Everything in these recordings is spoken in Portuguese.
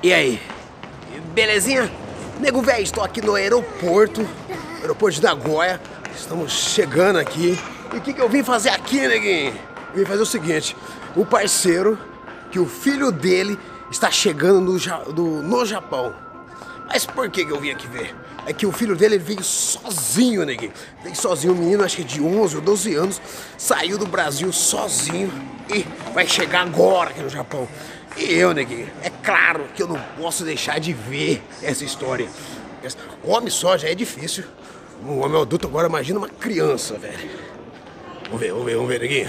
E aí? Belezinha? Nego velho, estou aqui no aeroporto de Nagoya. Estamos chegando aqui. E o que eu vim fazer aqui, neguinho? Eu vim fazer o seguinte: o parceiro, que o filho dele está chegando no Japão. Mas por que eu vim aqui ver? É que o filho dele veio sozinho, neguinho. Veio sozinho, um menino, acho que de 11 ou 12 anos, saiu do Brasil sozinho e vai chegar agora aqui no Japão. E eu, neguinho, é claro que eu não posso deixar de ver essa história. Homem só já é difícil. Um homem adulto agora, imagina uma criança, velho. Vamos ver, neguinho.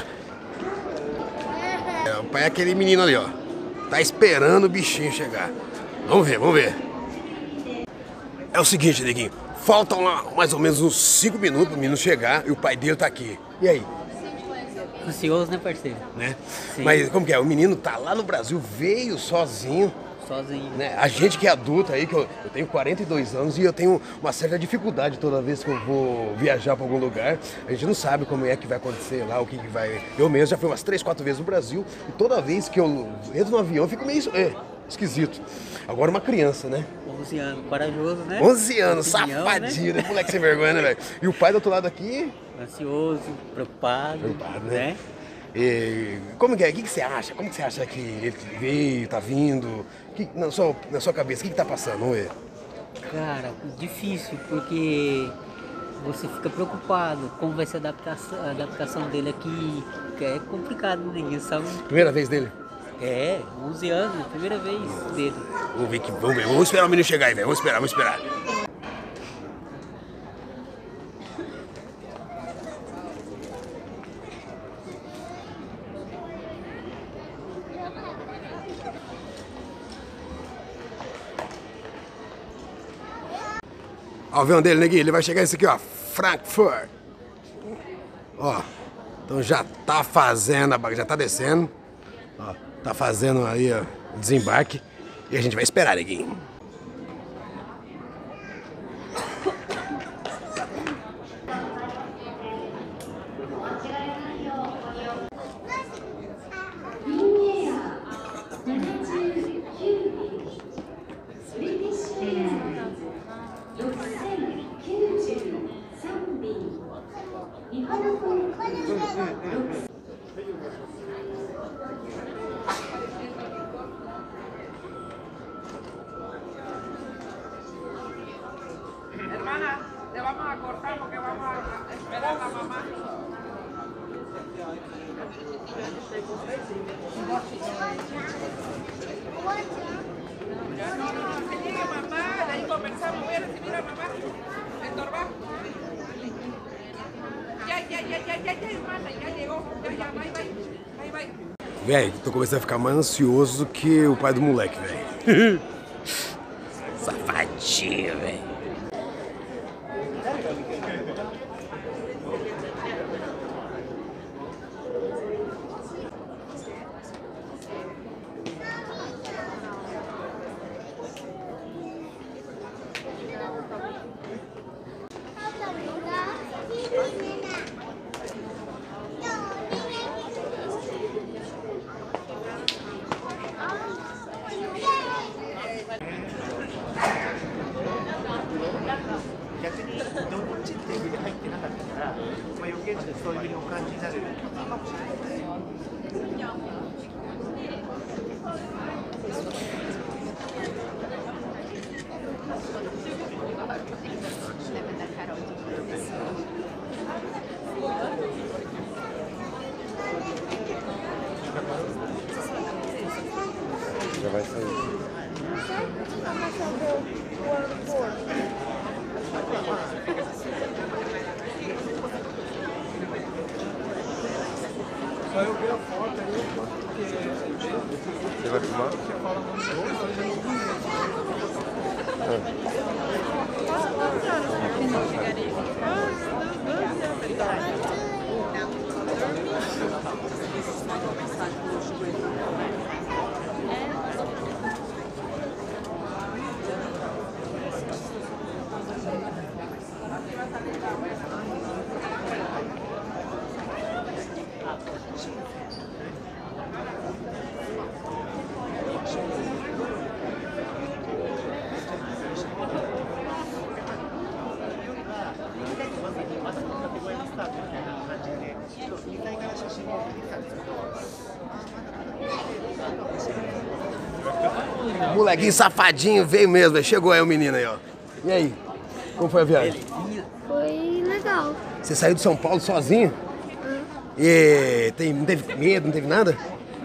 O pai é aquele menino ali, ó. Tá esperando o bichinho chegar. Vamos ver. É o seguinte, neguinho. Faltam lá mais ou menos uns 5 minutos pro menino chegar e o pai dele tá aqui. E aí? Ansioso, né, parceiro? Né? Sim. Mas como que é? O menino tá lá no Brasil, veio sozinho. Sozinho. Né? A gente que é adulto aí, que eu tenho 42 anos e eu tenho uma certa dificuldade toda vez que eu vou viajar pra algum lugar. A gente não sabe como é que vai acontecer lá, o que vai... Eu mesmo já fui umas 3, 4 vezes no Brasil e toda vez que eu entro no avião eu fico meio esquisito. Agora uma criança, né? 11 anos, corajoso, né? 11 anos, Opinião, safadinho, né? Moleque sem vergonha, né, velho? E o pai do outro lado aqui... Ansioso, preocupado, né? E como que é? O que você acha? Como que você acha que ele veio, tá vindo? Na sua cabeça, o que tá passando? Vamos ver. Cara, difícil, porque você fica preocupado como vai ser a adaptação dele aqui, que é complicado, ninguém sabe. Primeira vez dele? É, 11 anos, primeira vez dele. Vamos ver. Vamos esperar o menino chegar aí, velho. Vamos esperar. Ó, o avião dele, neguinho, ele vai chegar esse aqui, ó, Frankfurt. Ó, então já tá fazendo, já tá descendo. Ó, tá fazendo aí, ó, o desembarque. E a gente vai esperar, neguinho. Hermana, te vamos a cortar porque vamos a esperar a la mamá. No, que llegue mamá, de ahí conversamos, voy a recibir a mamá. Estorba. Ya, hermana, ya llegó. Ya, bye. Velho, tô começando a ficar mais ansioso do que o pai do moleque, velho. Safadinho, velho. Já vai sair. Só eu vi a foto aí, porque Você vai filmar? você fala com os outros, eu não Molequinho safadinho veio mesmo, velho. Chegou aí o menino aí, ó. E aí? Como foi a viagem? Foi legal. Você saiu de São Paulo sozinho? E não teve medo, não teve nada?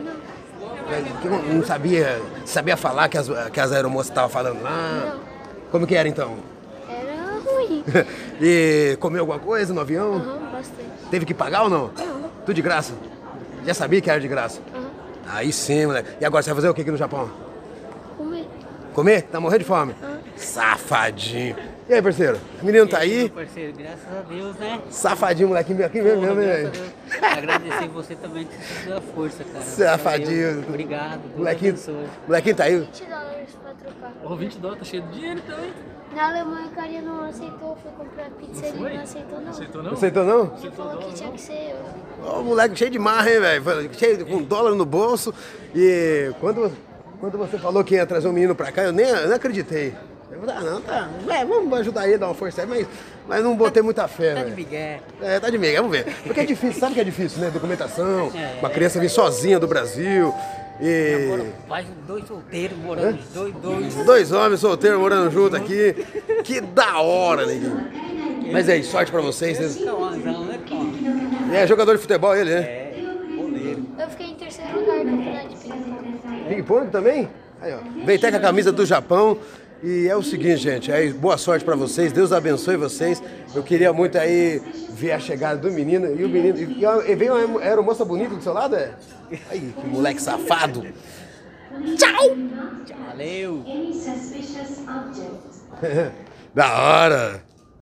Não sabia falar que as aeromoças estavam falando lá? Não. Como que era então? Era ruim. E comeu alguma coisa no avião? Aham, bastante. Teve que pagar ou não? Não. Tudo de graça? Já sabia que era de graça? Aham. Aí sim, moleque. E agora você vai fazer o que aqui no Japão? Comer. Comer? Tá morrendo de fome? Safadinho. E aí, parceiro? O menino tá aí? Meu parceiro, graças a Deus, né? Safadinho, molequinho aqui mesmo, Porra, né? graças a Deus. Agradecer você também por sua força, cara. Safadinho. Valeu, obrigado. Deus Molequinho, abençoe. molequinho tá aí? $20 pra trocar. Ô, $20, tá cheio de dinheiro também. Na Alemanha o carinha não aceitou, foi comprar pizza e ele não aceitou não. Aceitou Não não? aceitou não? Ele falou que tinha que ser eu. Ó, o moleque cheio de marra, hein, velho? Cheio com $1 no bolso. E quando você falou que ia trazer um menino pra cá, eu nem acreditei. Eu falei, não, tá. Vamos ajudar ele, dar uma força aí, mas não botei muita fé, Tá de velho. migué. Tá de migué, vamos ver. Porque é difícil, sabe que é difícil, né? Documentação, uma criança vir sozinha do Brasil. Agora E vai dois solteiros morando, dois. 2 homens solteiros morando junto aqui. Que da hora, neguinho. Mas aí, sorte pra vocês. Calazão, né, calma? É jogador de futebol ele, né? Eu fiquei em terceiro lugar no campeonato de ping-pong. Ping-pong também? Aí, ó. Veio até com a camisa do Japão. E é o seguinte, gente, aí, boa sorte pra vocês, Deus abençoe vocês. Eu queria muito aí ver a chegada do menino. E o menino. E veio uma aeromoça bonita do seu lado, é? Aí, que moleque safado. Tchau! Valeu. Da hora!